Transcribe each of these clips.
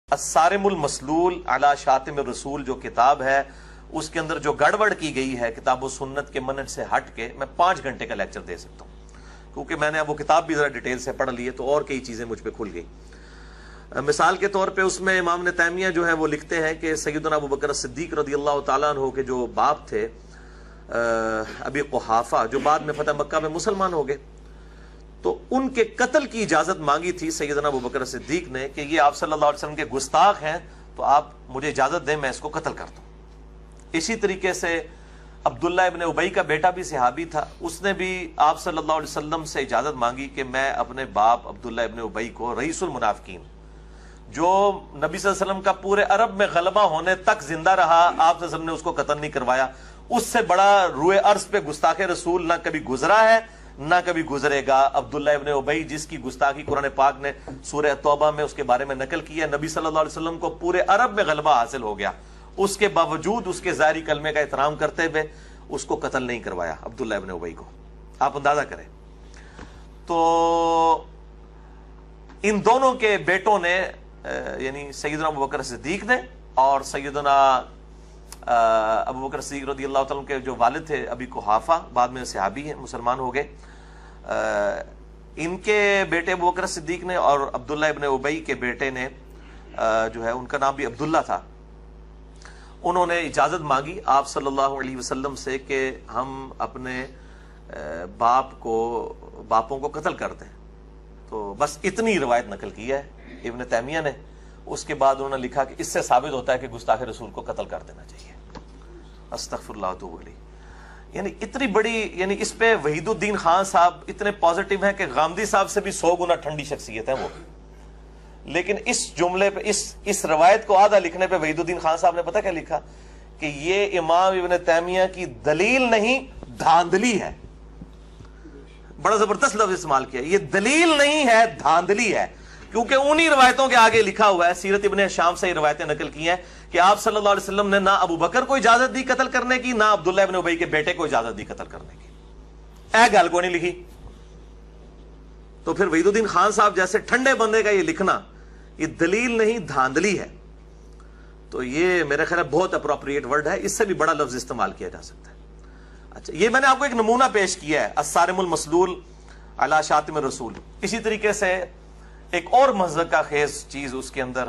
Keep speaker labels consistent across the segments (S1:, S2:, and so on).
S1: अस्सारिमुल मसलूल अला शातिम रसूल जो किताब है, उसके अंदर जो गड़बड़ की गई है किताब व सुन्नत के मनहज से हट के मैं 5 घंटे का लेक्चर दे सकता हूँ, क्योंकि मैंने अब वो किताब भी जरा डिटेल से पढ़ ली है तो और कई चीजें मुझ पे खुल गई। मिसाल के तौर पे उसमें इमाम ने तैमिया जो है वो लिखते हैं कि सैयदना अबू बकर सिद्दीक रदियल्लाहु ताला अन्हु के जो बाप थे अबी कुहाफा, जो बाद में फतह मक्का में मुसलमान हो गए, तो उनके कत्ल की इजाजत मांगी थी सैयदना अबू बकर सिद्दीक ने कि ये आप सल्लल्लाहु अलैहि वसल्लम के गुस्ताख हैं, तो आप मुझे इजाजत दें मैं इसको कत्ल कर दूं। इसी तरीके से अब्दुल्ला इब्न उबई का बेटा भी सहाबी था, उसने भी आप सल्लल्लाहु अलैहि वसल्लम से इजाजत मांगी कि मैं अपने बाप अब्दुल्ला इब्न उबई को रईसुल मुनाफिकीन, जो नबी सल्लल्लाहु अलैहि वसल्लम का पूरे अरब में गलबा होने तक जिंदा रहा, आप सल्लल्लाहु अलैहि वसल्लम ने उसको कत्ल नहीं करवाया, उससे बड़ा रुए अर्ज पे गुस्ताखे रसूल ना कभी गुजरा है ना कभी गुजरेगा। अब्दुल्ला इब्न उबई जिसकी गुस्ताखी कुरान पाक ने सूरह तौबा में उसके बारे में नकल की है, नबी सल्लल्लाहु अलैहि वसल्लम को पूरे अरब में गलबा हासिल हो गया, उसके बावजूद उसके जारी कलमे का एहतराम करते हुए उसको कत्ल नहीं करवाया अब्दुल्ला इब्न उबई को। आप अंदाजा करें। तो इन दोनों के बेटों ने यानी सैयदना अबू बकर सिद्दीक ने और सैयदना अबू बकर सिद्दीक रदियल्लाहु ताला के जो वालिद थे अबी कुहाफा, बाद में सहाबी हैं, मुसलमान हो गए, इनके बेटे अबू बकर सिद्दीक ने और अब्दुल्ला इब्न उबई के बेटे ने जो है उनका नाम भी अब्दुल्ला था, उन्होंने इजाजत मांगी आप सल्लल्लाहु अलैहि वसल्लम से कि हम अपने बापों को कत्ल कर दें। तो बस इतनी रिवायत नकल की है इब्न तैमिया ने। उसके बाद उन्होंने लिखा कि इससे साबित होता है कि गुस्ताखे रसूल को कत्ल कर देना चाहिए। अस्तगफिरुल्लाह व अतूबु इलैह। यानी इतनी बड़ी, यानी इस पे वहीदुद्दीन खान साहब इतने पॉजिटिव हैं कि गामदी साहब से भी 100 गुना ठंडी शख्सियत है वो, लेकिन इस जुमले पे इस रवायत को आधा लिखने पे वहीदुद्दीन खान साहब ने पता क्या लिखा कि ये इमाम इब्न तैमिया की दलील नहीं धांधली है। बड़ा जबरदस्त लफ्ज इस्तेमाल किया, ये दलील नहीं है धांधली है, क्योंकि उन्हीं रवायतों के आगे लिखा हुआ है, सीरत इब्न हिशाम से ये रवायतें नकल की हैं कि आप सल्लल्लाहु अलैहि वसल्लम ने ना अबू बकर को इजाजत दी कत्ल करने की, ना अब्दुल्ला इब्न उबई के बेटे को इजाजत दी कत्ल करने की। ऐ गल को नहीं लिखी। तो फिर वहीदुद्दीन खान साहब जैसे ठंडे बंदे का ये लिखना, ये दलील नहीं धांधली है, तो ये मेरे ख्याल बहुत अप्रोप्रिएट वर्ड है, इससे भी बड़ा लफ्ज इस्तेमाल किया जा सकता है। अच्छा, ये मैंने आपको एक नमूना पेश किया है अस्सारिमुल मसलूल अला शातिम रसूल। इसी तरीके से एक और मज़हक का खेज चीज उसके अंदर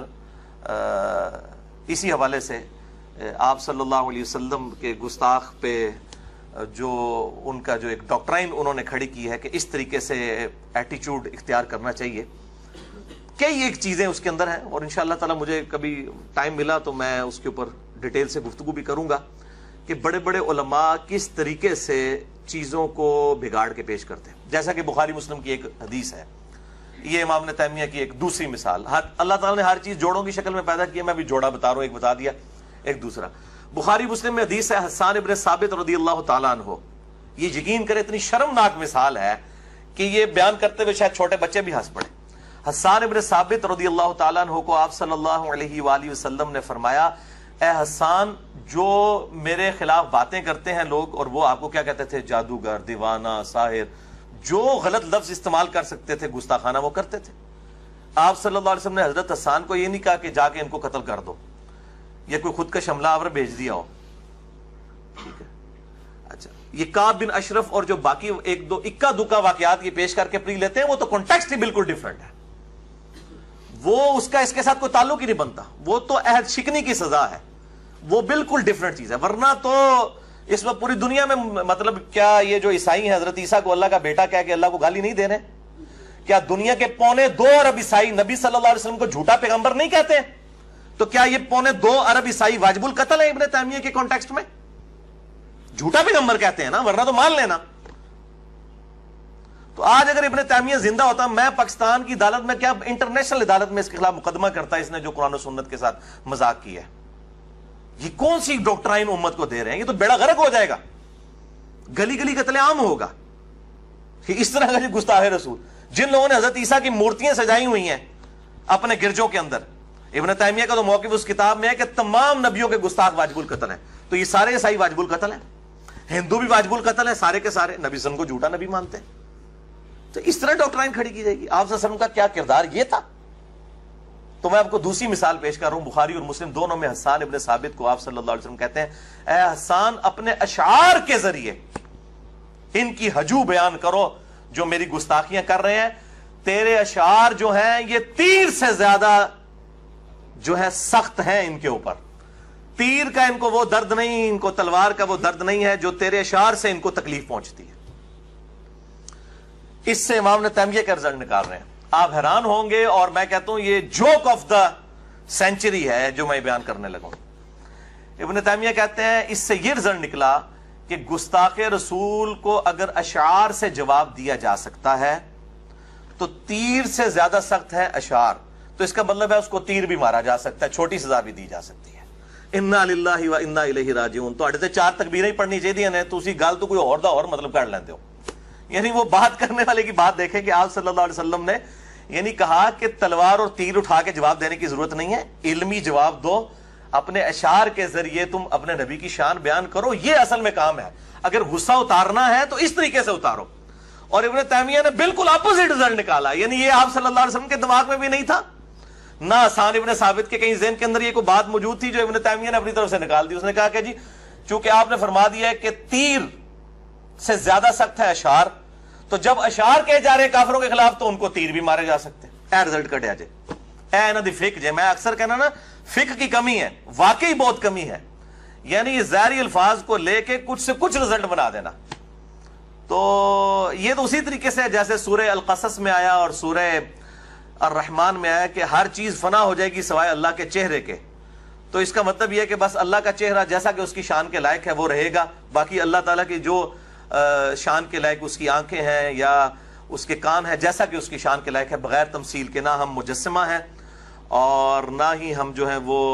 S1: इसी हवाले से आप सल्लल्लाहु अलैहि वसल्लम के गुस्ताख पे जो उनका जो एक डॉक्ट्राइन उन्होंने खड़ी की है कि इस तरीके से एटीट्यूड इख्तियार करना चाहिए, कई एक चीजें उसके अंदर हैं, और इंशाअल्लाह ताला मुझे कभी टाइम मिला तो मैं उसके ऊपर डिटेल से गुफ्तगू भी करूंगा कि बड़े बड़े उलमा किस तरीके से चीजों को बिगाड़ के पेश करते हैं। जैसा कि बुखारी मुस्लिम की एक हदीस है, ये इमाम ने तैमिया की एक दूसरी मिसाल। अल्लाह ताला ने हर चीज जोड़ों की शक्ल में पैदा की है, मैं भी जोड़ा बता रहा हूं, एक बता दिया एक दूसरा। बुखारी मुस्लिम में हदीस है हस्सान इब्न साबित रदियल्लाहु ताला अन्हु, ये यकीन करे इतनी शर्मनाक मिसाल है कि ये बयान करते हुए शायद छोटे बच्चे भी हंस पड़े। हस्सान इब्न साबित रदियल्लाहु ताला अन्हु को आप सल्लल्लाहु अलैहि वसल्लम ने फरमाया, ए हस्सान, जो मेरे खिलाफ बातें करते हैं लोग, और वो आपको क्या कहते थे, जादूगर, दीवाना, साहिर, जो गलत लफ्ज इस्तेमाल कर सकते थे गुस्ताखाना वो करते थे। आप सल्लल्लाहु अलैहि वसल्लम ने हजरत हस्सान को ये नहीं कहा कि जाके इनको कत्ल कर दो या कोई खुद का शमला आवर भेज दिया हो, ठीक है। अच्छा, ये काब बिन अशरफ और जो बाकी एक दो इक्का दुक्का वाकयात ये पेश करके प्री लेते हैं, वो तो कॉन्टेक्स्ट ही बिल्कुल डिफरेंट है, वो उसका इसके साथ कोई ताल्लुक ही नहीं बनता, वो तो अहद शिकनी की सजा है, वो बिल्कुल डिफरेंट चीज है। वरना तो इसमें पूरी दुनिया में मतलब क्या ये जो ईसाई है हजरत ईसा को अल्लाह का बेटा कह के अल्लाह को गाली नहीं दे रहे? क्या दुनिया के 2.25 अरब ईसाई नबी सल्लल्लाहु अलैहि वसल्लम को झूठा पैगंबर नहीं कहते? तो क्या ये 2.25 अरब ईसाई वाजिबुल कत्ल है इब्न तैमिया के कॉन्टेक्स्ट में? झूठा पैगंबर कहते हैं ना, वरना तो मान लेना। तो आज अगर इब्न तैमिया जिंदा होता, मैं पाकिस्तान की अदालत में क्या इंटरनेशनल अदालत में इसके खिलाफ मुकदमा करता, इसने जो कुरान और सुन्नत के साथ मजाक किया है। ये कौन सी डॉक्ट्राइन उम्मत को दे रहे हैं? ये तो बेड़ा गर्क हो जाएगा, गली गली कत्लेआम होगा। इस तरह का जो गुस्ताखे रसूल, जिन लोगों ने हजरत ईसा की मूर्तियां सजाई हुई हैं अपने गिरजों के अंदर, इब्न तैमिया का तो मौक़िफ़ उस किताब में है कि तमाम नबियों के गुस्ताख वाजिबुल कत्ल हैं। तो ये सारे ईसाई वाजिबुल कत्ल हैं, हिंदू भी वाजिबुल कत्ल है, सारे के सारे नबी सन को झूठा नबी मानते हैं। तो इस तरह डॉक्ट्राइन खड़ी की जाएगी। आप सल्लल्लाहु अलैहि वसल्लम का क्या किरदार ये था? تو میں آپ کو دوسری مثال پیش کر رہا ہوں، بخاری اور مسلم دونوں میں حسان ابن ثابت کو آپ صلی اللہ علیہ وسلم کہتے ہیں اے حسان اپنے اشعار کے ذریعے ان کی ہجو بیان کرو جو میری گستاخیاں کر رہے ہیں، تیرے اشعار جو ہیں یہ تیر سے زیادہ جو ہے سخت ہیں ان کے اوپر، تیر کا ان کو وہ درد نہیں، ان کو تلوار کا وہ درد نہیں ہے جو تیرے اشعار سے ان کو تکلیف پہنچتی ہے۔ اس سے امام نے تیمیہ کا رزلٹ نکال رہے ہیں، آپ حیران ہوں گے، اور میں کہتا ہوں یہ جوک آف دا سینچری ہے جو میں بیان کرنے لگا ہوں۔ ابن تیمیہ کہتے ہیں اس سے یہ رزلٹ نکلا کہ گستاخ رسول کو اگر اشعار سے جواب دیا جا سکتا ہے تو تیر سے زیادہ سخت ہے اشعار، تو اس کا مطلب ہے اس کو تیر بھی مارا جا سکتا ہے، چھوٹی سزا بھی دی جا سکتی ہے۔ انا للہ و انا الیہ راجعون، تو اڑے تے 4 تکبیریں ہی پڑھنی چاہیے نے، تو اسی گل تو کوئی اور دا اور مطلب کر لیندے ہو۔ یعنی وہ بات کرنے والے کی بات دیکھیں کہ آپ صلی اللہ علیہ وسلم نے یعنی کہا کہ تلوار اور تیر اٹھا کے جواب دینے کی ضرورت نہیں ہے، علمی جواب دو، اپنے اشعار کے ذریعے تم اپنے نبی کی شان بیان کرو، یہ اصل میں کام ہے۔ اگر غصہ اتارنا ہے تو اس طریقے سے اتارو۔ اور ابن تیمیہ نے بالکل اپوزٹ رزلٹ نکالا، یعنی یہ آپ صلی اللہ علیہ وسلم کے دماغ میں بھی نہیں تھا، نہ حسان ابن ثابت کے کہیں ذہن کے اندر یہ کوئی بات موجود تھی جو ابن تیمیہ نے اپنی طرف سے نکال دی۔ اس نے کہا کہ جی چونکہ آپ نے فرما دیا ہے کہ تیر سے زیادہ سخت ہے اشعار، تو جب اشعار کہے جا رہے ہیں کافروں کے خلاف تو ان کو تیر بھی مارے جا سکتے ہیں۔ اے رزلٹ کٹیا جے، اے نہ دی فقہ جے، میں اکثر کہنا نا فقہ کی کمی ہے، واقعی بہت کمی ہے، یعنی یہ ظاہری الفاظ کو لے کے کچھ سے کچھ رزلٹ بنا دینا۔ تو یہ تو اسی طریقے سے جیسے سورہ القصص میں آیا اور سورہ الرحمن میں آیا کہ ہر چیز فنا ہو جائے گی سوائے اللہ کے چہرے کے، تو اس کا مطلب یہ ہے کہ بس اللہ کا چہرہ جیسا کہ اس کی شان کے لائق ہے وہ رہے گا، باقی اللہ تعالیٰ کی جو شان کے لائق اس کی آنکھیں ہیں یا اس کے کان ہیں جیسا کہ اس کی شان کے لائق ہے، بغیر تمثیل کے، نہ ہم مجسمہ ہیں اور نہ ہی ہم جو ہیں وہ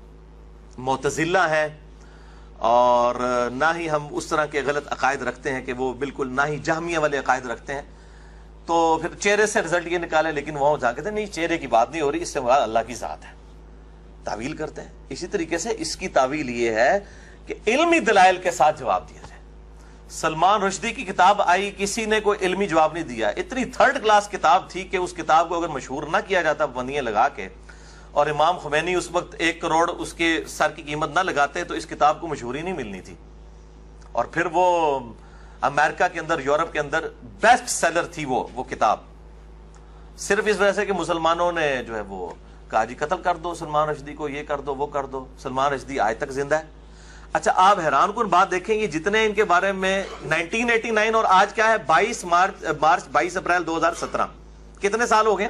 S1: معتزلہ ہیں، اور نہ ہی ہم اس طرح کے غلط عقائد رکھتے ہیں کہ وہ بالکل، نہ ہی جہمیہ والے عقائد رکھتے ہیں۔ تو پھر چہرے سے رزلٹ یہ نکالے، لیکن وہاں جا کے نہیں چہرے کی بات نہیں ہو رہی، اس سے مراد اللہ کی ذات ہے، تعویل کرتے ہیں۔ اسی طریقے سے اس کی تعویل یہ ہے کہ علمی دلائل کے ساتھ جواب دیا جائے۔ سلمان رشدی کی کتاب آئی، کسی نے کوئی علمی جواب نہیں دیا، اتنی 3rd کلاس کتاب تھی کہ اس کتاب کو اگر مشہور نہ کیا جاتا بندیاں لگا کے، اور امام خمینی اس وقت 1 کروڑ اس کے سر کی قیمت نہ لگاتے تو اس کتاب کو مشہوری نہیں ملنی تھی۔ اور پھر وہ امریکہ کے اندر، یورپ کے اندر بیسٹ سیلر تھی وہ کتاب، صرف اس وجہ سے کہ مسلمانوں نے جو ہے وہ کہا جی قتل کر دو سلمان رشدی کو، یہ کر دو وہ کر دو۔ سلمان رشدی آج تک زندہ ہے۔ اچھا آپ حیران کن بات دیکھیں گے، جتنے ان کے بارے میں 1989 اور آج کیا ہے 22 اپریل 2017، کتنے سال ہو گئے؟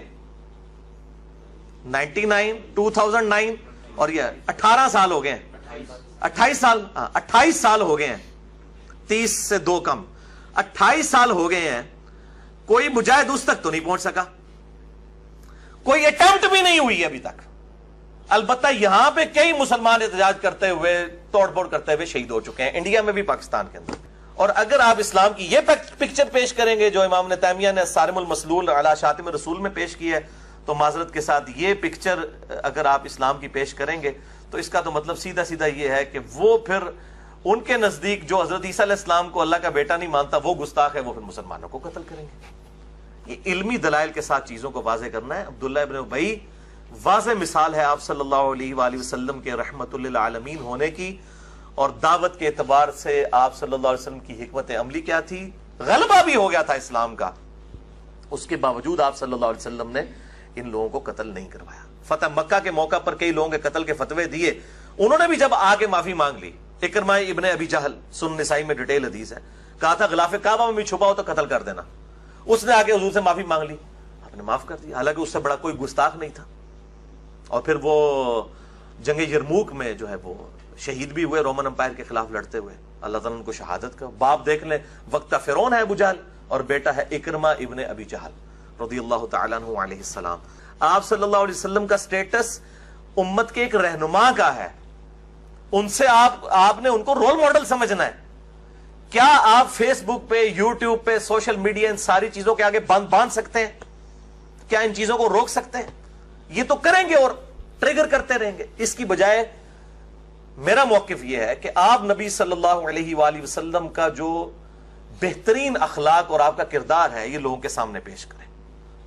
S1: 99 2009 اور یہ 18 سال ہو گئے ہیں، 28 سال، 28 سال ہو گئے ہیں، 30 سے 2 کم، 28 سال ہو گئے ہیں، کوئی مجاہد اس تک تو نہیں پہنچ سکا، کوئی اٹیمپٹ بھی نہیں ہوئی ابھی تک۔ البتہ یہاں پہ کئی مسلمان احتجاج کرتے ہوئے، توڑ پھوڑ کرتے ہوئے شہید ہو چکے ہیں، انڈیا میں بھی، پاکستان کے اندر۔ اور اگر آپ اسلام کی یہ پکچر پیش کریں گے جو امام نے تیمیہ نے صارم المسلول علی شاتم رسول میں پیش کی ہے، تو معذرت کے ساتھ یہ پکچر اگر آپ اسلام کی پیش کریں گے تو اس کا تو مطلب سیدھا سیدھا یہ ہے کہ وہ پھر ان کے نزدیک جو حضرت عیسیٰ علیہ السلام کو اللہ کا بیٹا نہیں مانتا وہ گستاخ ہے، وہ پھر مسلمانوں کو قتل کریں گے۔ یہ علمی دلائل کے ساتھ چیزوں کو واضح کرنا ہے۔ عبداللہ ابن ابی واضح مثال ہے آپ صلی اللہ علیہ وآلہ وسلم کے رحمت للعالمین ہونے کی، اور دعوت کے اعتبار سے آپ صلی اللہ علیہ وسلم کی حکمت عملی کیا تھی، غلبہ بھی ہو گیا تھا اسلام کا، اس کے باوجود آپ صلی اللہ علیہ وسلم نے ان لوگوں کو قتل نہیں کروایا۔ فتح مکہ کے موقع پر کئی لوگوں کے قتل کے فتوے دیے، انہوں نے بھی جب آگے معافی مانگ لی، اکرمہ ابن ابی جہل، سنن نسائی میں ڈیٹیل حدیث ہے، کہا تھا غلاف کعبہ میں بھی چھپا ہو تو قتل کر دینا، اس نے آگے حضور سے معافی مانگ لی، آپ نے معاف کر دیا، حالانکہ اس سے بڑا کوئی گستاخ نہیں تھا۔ اور پھر وہ جنگ یرموک میں جو ہے وہ شہید بھی ہوئے رومن امپائر کے خلاف لڑتے ہوئے، اللہ تعالیٰ ان کو شہادت کا باپ دیکھ لیں، وقت فرعون ہے ابو جہل اور بیٹا ہے اکرمہ ابن ابی جہل رضی اللہ تعالیٰ عنہ علیہ السلام۔ آپ صلی اللہ علیہ وسلم کا سٹیٹس امت کے ایک رہنما کا ہے، ان سے آپ نے ان کو رول ماڈل سمجھنا ہے۔ کیا آپ فیس بک پہ، یوٹیوب پہ، سوشل میڈیا، ان ساری چیزوں کے آگے باندھ سکتے ہیں؟ کیا ان چیزوں کو روک سکتے ہیں؟ یہ تو کریں گے اور ٹریگر کرتے رہیں گے۔ اس کی بجائے میرا موقف یہ ہے کہ آپ نبی صلی اللہ علیہ وآلہ وسلم کا جو بہترین اخلاق اور آپ کا کردار ہے یہ لوگوں کے سامنے پیش کریں،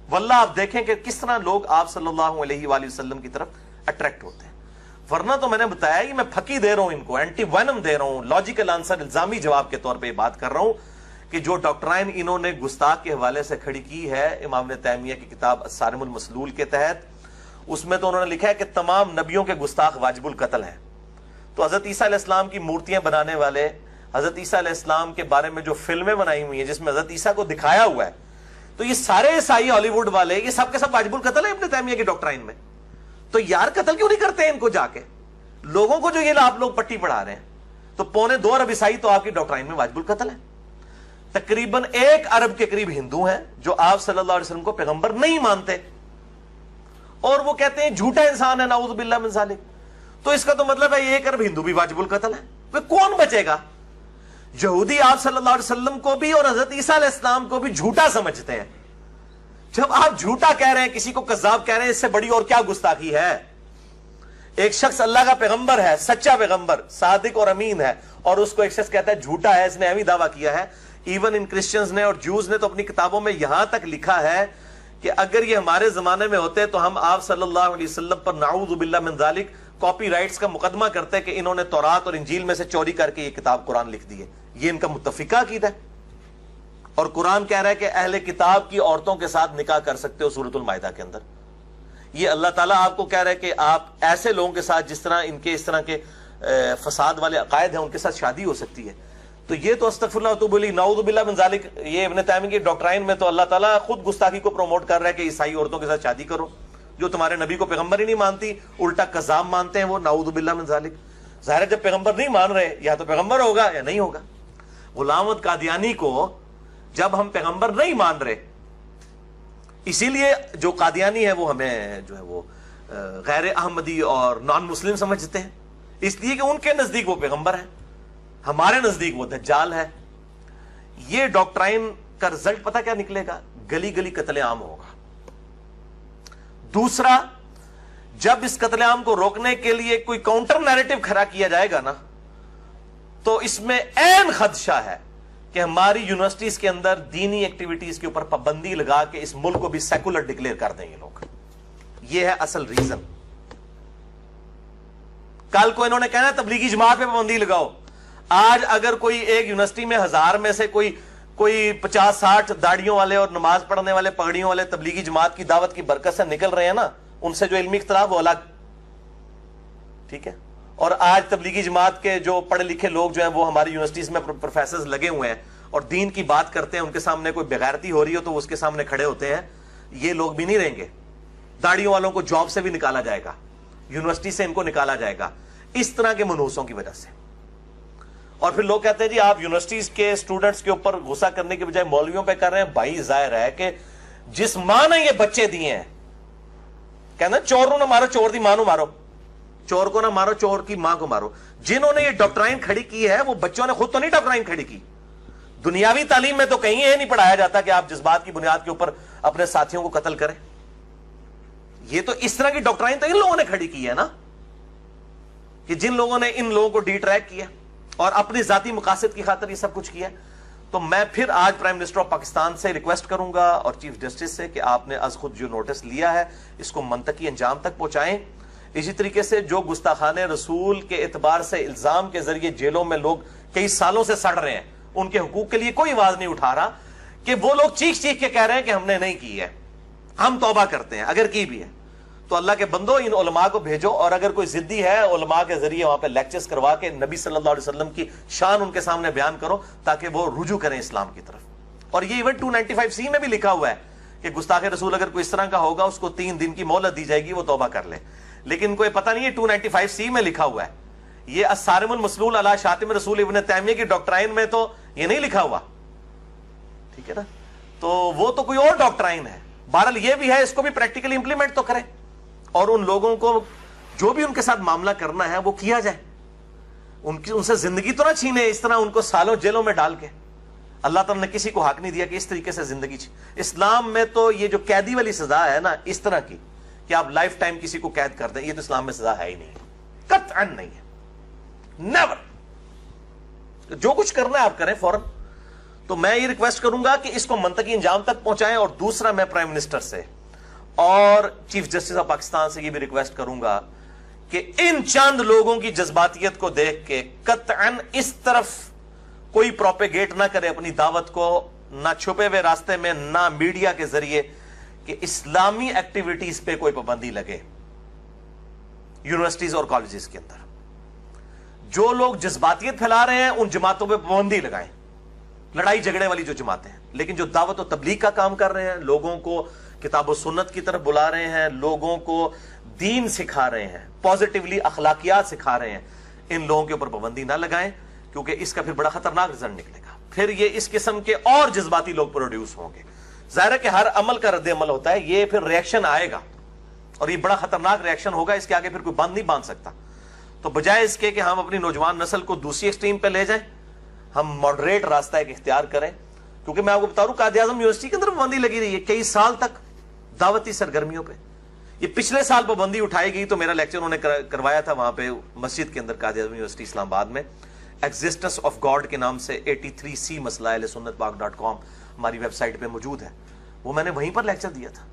S1: واللہ آپ دیکھیں کہ کس طرح لوگ آپ صلی اللہ علیہ وآلہ وسلم کی طرف اٹریکٹ ہوتے ہیں. ورنہ تو میں نے بتایا کہ میں پھکی دے رہا ہوں ان کو, اینٹی وینم دے رہا ہوں, لاجیکل آنسر, الزامی جواب کے طور پہ یہ بات کر رہا ہوں کہ جو ڈاکٹرائن انہوں نے گستاخ کے حوالے سے کھڑی کی ہے امام ابن تیمیہ کی کتاب الصارم المسلول کے تحت, اس میں تو انہوں نے لکھا ہے کہ تمام نبیوں کے گستاخ واجب القتل ہیں. تو حضرت عیسیٰ علیہ السلام کی مورتیاں بنانے والے, حضرت عیسیٰ علیہ السلام کے بارے میں جو فلمیں بنائی ہوئی ہیں جس میں حضرت عیسیٰ کو دکھایا ہوا ہے, تو یہ سارے عیسائی ہالی ووڈ والے یہ سب کے سب واجب القتل ہیں ابن تیمیہ کی ڈاکٹرائن میں. تو یار قتل کیوں نہیں کرتے ہیں ان کو جا کے, لوگوں کو جو یہ آپ لوگ پٹی پڑھا رہے ہیں. تو 2.25 ارب عیسائی تو آپ کی ڈاکٹرائن میں واجب القتل ہے. تقریباً 1 ارب کے قریب ہندو ہیں جو آپ صلی اللہ علیہ وسلم کو پیغمبر نہیں مانتے, اور وہ کہتے ہیں جھوٹا انسان ہے, نعوذ باللہ من ذالک. تو اس کا تو مطلب ہے 1 ارب ہندو بھی واجب القتل ہے. وہ کون بچے گا؟ یہودی آپ صلی اللہ علیہ وسلم کو بھی اور حضرت عیسیٰ علیہ السلام کو بھی جھوٹا سمجھتے ہیں. جب آپ جھوٹا کہہ رہے ہیں, کسی کو کذاب کہہ رہے ہیں, اس سے بڑی اور کیا گستاخی ہے؟ ایک شخص اللہ کا پیغمبر ہے, سچا پیغمبر, صادق اور امین ہے, اور اس کو ایک شخص کہتا ہے جھوٹا ہے, اس نے ایویں دعویٰ کیا ہے. ایون ان کرسچنز نے اور جوز نے تو اپنی کتابوں میں یہاں تک لکھا ہے کہ اگر یہ ہمارے زمانے میں ہوتے تو ہم آپ صلی اللہ علیہ وسلم پر نعوذ باللہ من ذالک کاپی رائٹس کا مقدمہ کرتے کہ انہوں نے تورات اور انجیل میں سے چوری کر کے یہ کتاب قرآن لکھ دی ہے. یہ ان کا متفقہ عقیدہ ہے. اور قرآن کہہ رہا ہے کہ اہل کتاب کی عورتوں کے ساتھ نکاح کر سکتے ہو سورۃ المائدہ کے اندر. یہ اللہ تعالیٰ آپ کو کہہ رہا ہے کہ آپ ایسے لوگوں کے ساتھ جس طرح ان کے اس طرح کے فساد والے عقائد ہیں ان کے ساتھ شادی ہو سکتی ہے. تو یہ تو استغفر اللہ واتوب الیہ, نعوذ باللہ من ذالک. یہ ابن تیمیہ کی ڈاکٹرائن میں تو اللہ تعالیٰ خود گستاخی کو پروموٹ کر رہا ہے کہ عیسائی عورتوں کے ساتھ شادی کرو, جو تمہارے نبی کو پیغمبر ہی نہیں مانتی, الٹا کذاب مانتے ہیں وہ, نعوذ باللہ من ذالک. ظاہر ہے جب پیغمبر نہیں مان رہے, یا تو پیغمبر ہوگا یا نہیں ہوگا. غلام احمد قادیانی کو جب ہم پیغمبر نہیں مان رہے, اسی لیے جو قادیانی ہے وہ ہمیں جو ہے وہ غیر احمدی اور نان مسلم سمجھتے ہیں, اس لیے کہ ان کے نزدیک وہ پیغمبر ہے, ہمارے نزدیک وہ دجال ہے. یہ ڈاکٹرائن کا رزلٹ پتہ کیا نکلے گا؟ گلی گلی قتل عام ہوگا. دوسرا, جب اس قتل عام کو روکنے کے لیے کوئی کاؤنٹر نیریٹو کھڑا کیا جائے گا نا, تو اس میں عین خدشہ ہے کہ ہماری یونیورسٹیز کے اندر دینی ایکٹیویٹیز کے اوپر پابندی لگا کے اس ملک کو بھی سیکولر ڈکلیئر کر دیں یہ لوگ. یہ ہے اصل ریزن. کل کو انہوں نے کہنا تبلیغی جماعت پہ پابندی لگاؤ. آج اگر کوئی ایک یونیورسٹی میں 1000 میں سے کوئی 50-60 داڑیوں والے اور نماز پڑھنے والے پگڑیوں والے تبلیغی جماعت کی دعوت کی برکت سے نکل رہے ہیں نا, ان سے جو علمی اختلاف وہ الگ, ٹھیک ہے. اور آج تبلیغی جماعت کے جو پڑھے لکھے لوگ جو ہیں وہ ہماری یونیورسٹیز میں پروفیسرز لگے ہوئے ہیں اور دین کی بات کرتے ہیں, ان کے سامنے کوئی بغیرتی ہو رہی ہو تو اس کے سامنے کھڑے ہوتے ہیں. یہ لوگ بھی نہیں رہیں گے. داڑیوں والوں کو جاب سے بھی نکالا جائے گا, یونیورسٹی سے ان کو نکالا جائے گا, اس طرح کے منحوسوں کی وجہ سے. اور پھر لوگ کہتے ہیں جی آپ یونیورسٹیز کے اسٹوڈنٹس کے اوپر غصہ کرنے کے بجائے مولویوں پہ کر رہے ہیں. بھائی ظاہر ہے کہ جس ماں نے یہ بچے دیے ہیں, کہنا چور نہ مارو چور دی ماں نو مارو, چور کو نہ مارو چور کی ماں کو مارو. جنہوں نے یہ ڈاکٹرائن کھڑی کی ہے وہ بچوں نے خود تو نہیں ڈاکٹرائن کھڑی کی. دنیاوی تعلیم میں تو کہیں یہ نہیں پڑھایا جاتا کہ آپ جذبات کی بنیاد کے اوپر اپنے ساتھیوں کو قتل کریں. یہ تو اس طرح کی ڈاکٹرائن تو ان لوگوں نے کھڑی کی ہے نا, کہ جن لوگوں نے ان لوگوں کو ڈی ٹریک کیا اور اپنی ذاتی مقاصد کی خاطر یہ سب کچھ کیا. تو میں پھر آج پرائم منسٹر آف پاکستان سے ریکویسٹ کروں گا اور چیف جسٹس سے کہ آپ نے از خود جو نوٹس لیا ہے اس کو منطقی انجام تک پہنچائیں. اسی طریقے سے جو گستاخان رسول کے اعتبار سے الزام کے ذریعے جیلوں میں لوگ کئی سالوں سے سڑ رہے ہیں, ان کے حقوق کے لیے کوئی آواز نہیں اٹھا رہا, کہ وہ لوگ چیخ چیخ کے کہہ رہے ہیں کہ ہم نے نہیں کی ہے, ہم توبہ کرتے ہیں. اگر کی بھی ہے تو اللہ کے بندو ان علماء کو بھیجو, اور اگر کوئی ضدی ہے علماء کے ذریعے وہاں پہ لیکچرز کروا کے نبی صلی اللہ علیہ وسلم کی شان ان کے سامنے بیان کرو تاکہ وہ رجوع کریں اسلام کی طرف. اور یہ ایون 295C میں بھی لکھا ہوا ہے کہ گستاخ رسول اگر کوئی اس طرح کا ہوگا اس کو 3 دن کی مہلت دی جائے گی, وہ توبہ کر لے. لیکن کوئی پتہ نہیں ہے 295C میں لکھا ہوا ہے. یہ الصارم المسلول علی شاتم رسول ابن تیمیہ کی ڈاکٹرائن میں تو یہ نہیں لکھا ہوا, ٹھیک ہے نا. تو وہ تو کوئی اور ڈاکٹرائن ہے. بہرحال یہ بھی ہے, اس کو بھی پریکٹیکلی امپلیمنٹ تو کریں, اور ان لوگوں کو جو بھی ان کے ساتھ معاملہ کرنا ہے وہ کیا جائے. ان سے زندگی تو نہ چھینے اس طرح ان کو سالوں جیلوں میں ڈال کے. اللہ تعالیٰ نے کسی کو حق نہیں دیا کہ اس طریقے سے زندگی اسلام میں تو یہ جو قیدی والی سزا ہے نا اس طرح کی کہ آپ لائف ٹائم کسی کو قید کر دیں, یہ تو اسلام میں سزا ہے ہی نہیں, قطعاً نہیں ہے, نیور. جو کچھ کرنا ہے آپ کریں فوراً. تو میں یہ ریکویسٹ کروں گا کہ اس کو منطقی انجام تک پہنچائیں. اور دوسرا میں پرائم منسٹر سے اور چیف جسٹس آف پاکستان سے یہ بھی ریکویسٹ کروں گا کہ ان چند لوگوں کی جذباتیت کو دیکھ کے قطعاً اس طرف کوئی پروپیگیٹ نہ کرے اپنی دعوت کو، نہ چھپے ہوئے راستے میں نہ میڈیا کے ذریعے، کہ اسلامی ایکٹیویٹیز پہ کوئی پابندی لگے یونیورسٹیز اور کالجز کے اندر. جو لوگ جذباتیت پھیلا رہے ہیں ان جماعتوں پہ پابندی لگائیں، لڑائی جھگڑے والی جو جماعتیں ہیں. لیکن جو دعوت و تبلیغ کا کام کر رہے ہیں، لوگوں کو کتاب و سنت کی طرف بلا رہے ہیں، لوگوں کو دین سکھا رہے ہیں، پازیٹیولی اخلاقیات سکھا رہے ہیں، ان لوگوں کے اوپر پابندی نہ لگائیں، کیونکہ اس کا پھر بڑا خطرناک رزلٹ نکلے گا. پھر یہ اس قسم کے اور جذباتی لوگ پروڈیوس ہوں گے. ظاہر ہے کہ ہر عمل کا رد عمل ہوتا ہے، یہ پھر ریئیکشن آئے گا اور یہ بڑا خطرناک ریئیکشن ہوگا، اس کے آگے پھر کوئی بند نہیں باندھ سکتا. تو بجائے اس کے کہ ہم اپنی نوجوان نسل کو دوسری ایکسٹریم پہ لے جائیں، ہم ماڈریٹ راستہ ایک اختیار کریں. کیونکہ میں آپ کو بتا رہا ہوں قائد اعظم یونیورسٹی کے اندر پابندی لگی رہی ہے کئی سال تک دعوتی سرگرمیوں پہ. یہ پچھلے سال پابندی اٹھائی گئی تو میرا لیکچر انہوں نے کروایا تھا وہاں پہ مسجد کے اندر قائد اعظم یونیورسٹی اسلام آباد میں، ایگزسٹنس آف گاڈ کے نام سے 83C مسئلہ اہل سنت پاک .com ہماری ویب سائٹ پہ موجود ہے. وہ میں نے وہیں پر لیکچر دیا تھا.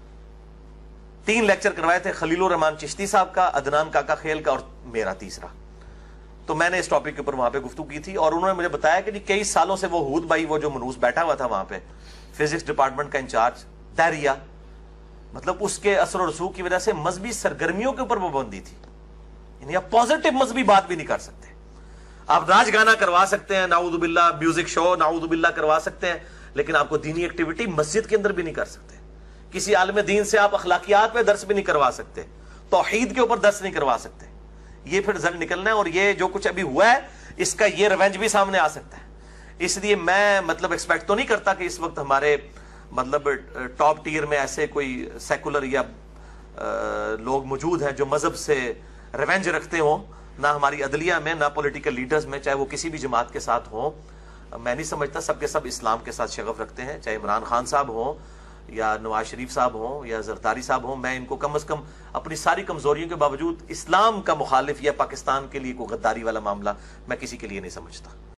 S1: 3 لیکچر کروائے تھے، خلیل الرحمان چشتی صاحب کا، عدنان کاکا خیل کا، اور میرا تیسرا. تو میں نے اس ٹاپک کے اوپر وہاں پہ گفتگو کی تھی اور انہوں نے مجھے بتایا کہ کئی سالوں سے وہ ہود بھائی، وہ جو منوس بیٹھا ہوا تھا وہاں پہ فزکس ڈپارٹمنٹ کا انچارج دہریہ، مطلب اس کے اثر و رسوخ کی وجہ سے مذہبی سرگرمیوں کے اوپر پابندی تھی. یعنی آپ پازیٹیو مذہبی بات بھی نہیں کر سکتے. آپ ناچ گانا کروا سکتے ہیں، نعوذ باللہ، میوزک شو نعوذ باللہ کروا سکتے ہیں، لیکن آپ کو دینی ایکٹیویٹی مسجد کے اندر بھی نہیں کر سکتے. کسی عالم دین سے آپ اخلاقیات پہ درس بھی نہیں کروا سکتے، توحید کے اوپر درس نہیں کروا سکتے. یہ پھر رزلٹ نکلنا ہے. اور یہ جو کچھ ابھی ہوا ہے اس کا یہ ریونج بھی سامنے آ سکتا ہے. اس لیے میں ایکسپیکٹ تو نہیں کرتا کہ اس وقت ہمارے ٹاپ ٹیئر میں ایسے کوئی سیکولر یا لوگ موجود ہیں جو مذہب سے ریونج رکھتے ہوں، نہ ہماری عدلیہ میں، نہ پولیٹیکل لیڈرز میں، چاہے وہ کسی بھی جماعت کے ساتھ ہوں. میں نہیں سمجھتا. سب کے سب اسلام کے ساتھ شغف رکھتے ہیں، چاہے عمران خان صاحب ہوں یا نواز شریف صاحب ہوں یا زرداری صاحب ہوں. میں ان کو کم از کم اپنی ساری کمزوریوں کے باوجود اسلام کا مخالف یا پاکستان کے لیے کوئی غداری والا معاملہ میں کسی کے لیے نہیں سمجھتا.